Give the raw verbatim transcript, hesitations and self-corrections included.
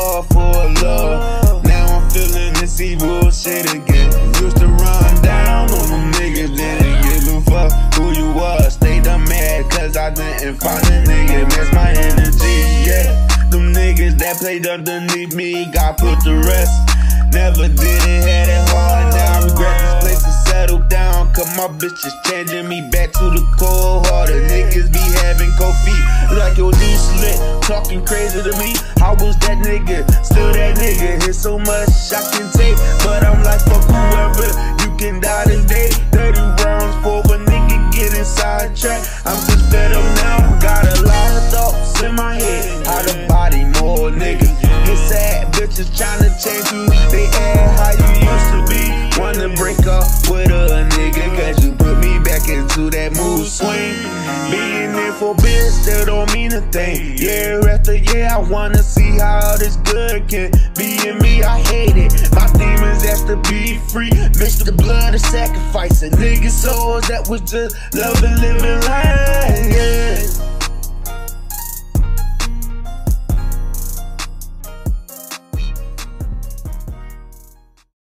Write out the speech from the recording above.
hard for love. Now I'm feeling this evil shit again. Used to run down on them niggas, didn't give a fuck who you was. Stayed up mad cause I didn't find a nigga match my energy, yeah. Them niggas that played underneath me got put to rest. Never did it, had it hard, now I regret this place to settle down. Cause my bitch is changing me back to the cold hearted. Niggas be having cold feet like your new slit, talking crazy to me. How was that nigga? Still that nigga. Here's so much I can take, but I'm like fuck whoever. You can die today. Thirty rounds for a nigga getting sidetracked. I'm just fed up now. Got a lot of thoughts in my head. How to body more niggas. It's sad bitches trying to change you. They act how you used to be. Wanna break up with a nigga cause you put me back into that mood swing. Being there for bitch still don't mean a thing. Year after year I wanna see how this good can be in me. I hate it. My demons asked to be free. Mixed the blood of sacrifice and niggas souls that was just loving living life, yeah.